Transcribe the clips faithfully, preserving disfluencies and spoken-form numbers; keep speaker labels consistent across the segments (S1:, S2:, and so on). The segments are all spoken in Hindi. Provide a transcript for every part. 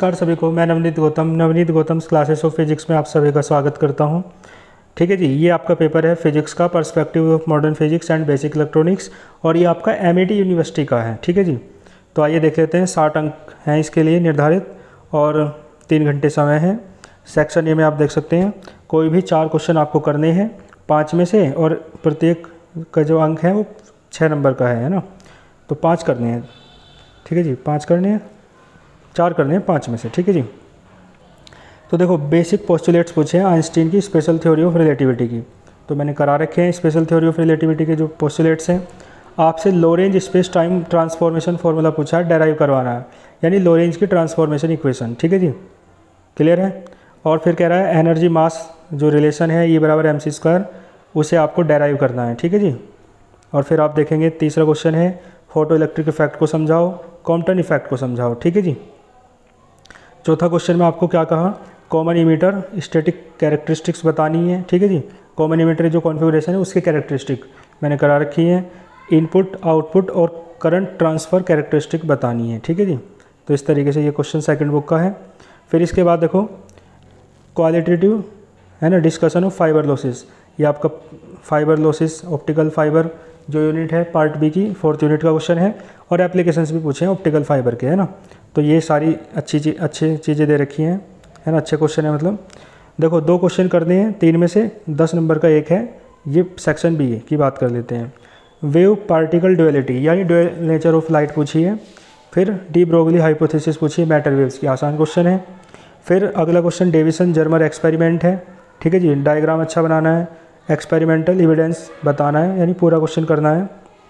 S1: नमस्कार सभी को, मैं Navneet Gautam Navneet Gautam classes of physics में आप सभी का स्वागत करता हूं। ठीक है जी, ये आपका पेपर है फिजिक्स का, perspective of modern physics and basic electronics, और ये आपका एमआईटी यूनिवर्सिटी का है। ठीक है जी, तो आइए देख लेते हैं। साठ अंक हैं इसके लिए निर्धारित और तीन घंटे समय है। सेक्शन ए में आप देख सकते हैं कोई भी चार क्वेश्चन आपको करने हैं पाँच में से, और प्रत्येक का जो अंक है वो छः नंबर का है, है ना। तो पाँच करने हैं। ठीक है जी, पाँच करने हैं, चार करने हैं पाँच में से। ठीक है जी, तो देखो बेसिक पोस्टुलेट्स पूछे हैं आइंस्टीन की स्पेशल थ्योरी ऑफ रिलेटिविटी की, तो मैंने करा रखे हैं स्पेशल थ्योरी ऑफ रिलेटिविटी के जो पोस्टुलेट्स हैं। आपसे Lorentz space time transformation formula पूछा है, डेराइव करवाना है, यानी लोरेंज की ट्रांसफॉर्मेशन इक्वेशन। ठीक है जी, क्लियर है। और फिर कह रहा है एनर्जी मास जो रिलेशन है ई बराबर एम सी स्क्वायर, उसे आपको डेराइव करना है। ठीक है जी, और फिर आप देखेंगे तीसरा क्वेश्चन है फोटो इलेक्ट्रिक इफेक्ट को समझाओ, कॉम्पटन इफेक्ट को समझाओ। ठीक है जी, चौथा क्वेश्चन में आपको क्या कहा, कॉमन इमीटर स्टैटिक कैरेक्टरिस्टिक्स बतानी है। ठीक है जी, कॉमन इमीटर जो कॉन्फ़िगरेशन है उसके कैरेक्टरिस्टिक मैंने करा रखी है। इनपुट आउटपुट और करंट ट्रांसफ़र कैरेक्टरिस्टिक बतानी है। ठीक है जी, तो इस तरीके से ये क्वेश्चन सेकंड बुक का है। फिर इसके बाद देखो क्वालिटेटिव है ना, डिस्कशन ऑफ फाइबर लॉसेस, ये आपका फाइबर लॉसेस ऑप्टिकल फाइबर जो यूनिट है पार्ट बी की फोर्थ यूनिट का क्वेश्चन है, और एप्लीकेशंस भी पूछे हैं ऑप्टिकल फाइबर के, है ना। तो ये सारी अच्छी चीज अच्छी चीज़ें दे रखी हैं, है ना, अच्छे क्वेश्चन है। मतलब देखो दो क्वेश्चन करने हैं तीन में से, दस नंबर का एक है। ये सेक्शन बी की बात कर लेते हैं। वेव पार्टिकल ड्युअलिटी यानी ड्यूअल नेचर ऑफ लाइट पूछी है। फिर डी ब्रोगली हाइपोथेसिस पूछी है मैटर वेव्स की, आसान क्वेश्चन है। फिर अगला क्वेश्चन डेविसन जर्मर एक्सपेरिमेंट है। ठीक है जी, डायग्राम अच्छा बनाना है, एक्सपेरिमेंटल एविडेंस बताना है, यानी पूरा क्वेश्चन करना है।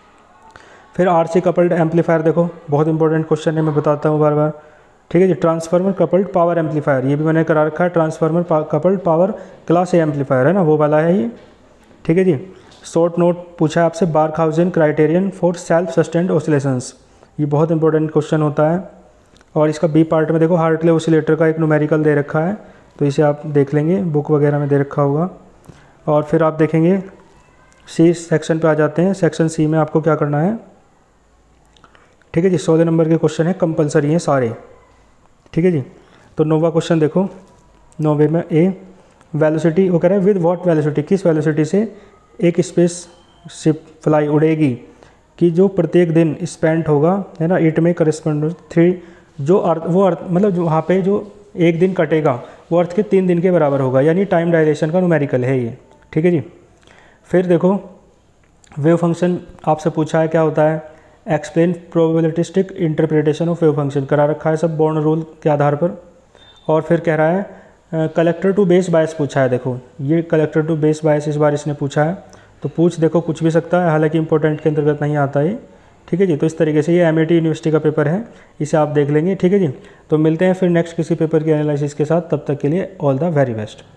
S1: फिर आरसी कपल्ड एम्पलीफायर, देखो बहुत इंपॉर्टेंट क्वेश्चन है, मैं बताता हूँ बार बार। ठीक है जी, ट्रांसफार्मर कपल्ड पावर एम्पलीफायर, ये भी मैंने करा रखा है। Transformer coupled power class A amplifier है ना, वो वाला है ये। ठीक है जी, शॉर्ट नोट पूछा है आपसे Barkhausen criterion for self sustained oscillations, ये बहुत इंपॉर्टेंट क्वेश्चन होता है। और इसका बी पार्ट में देखो हार्टले ऑसिलेटर का एक न्यूमेरिकल दे रखा है, तो इसे आप देख लेंगे, बुक वगैरह में दे रखा होगा। और फिर आप देखेंगे सी सेक्शन पे आ जाते हैं। सेक्शन सी में आपको क्या करना है, ठीक है जी, सोलह नंबर के क्वेश्चन है, कंपलसरी हैं सारे। ठीक है जी, तो नौवा क्वेश्चन देखो, नौवे में ए वेलोसिटी, वो कह रहा है विद व्हाट वेलोसिटी, किस वेलोसिटी से एक स्पेस शिप फ्लाई उड़ेगी कि जो प्रत्येक दिन स्पेंट होगा, है ना, इट में करस्पॉन्ड थ्री, जो अर्थ वो अर्थ मतलब जो वहाँ पे जो एक दिन कटेगा वो अर्थ के तीन दिन के बराबर होगा, यानी टाइम डायलेशन का न्यूमेरिकल है ये। ठीक है जी, फिर देखो वेव फंक्शन आपसे पूछा है क्या होता है, explain probabilistic interpretation of wave function करा रखा है सब बॉर्न रूल के आधार पर। और फिर कह रहा है कलेक्टर टू बेस बायस पूछा है, देखो ये कलेक्टर टू बेस बायस इस बार इसने पूछा है, तो पूछ देखो कुछ भी सकता है, हालांकि इंपॉर्टेंट के अंतर्गत नहीं आता है। ठीक है जी, तो इस तरीके से ये एमआईटी यूनिवर्सिटी का पेपर है, इसे आप देख लेंगे। ठीक है जी, तो मिलते हैं फिर नेक्स्ट किसी पेपर के एनालिसिस के साथ, तब तक के लिए ऑल द वेरी बेस्ट।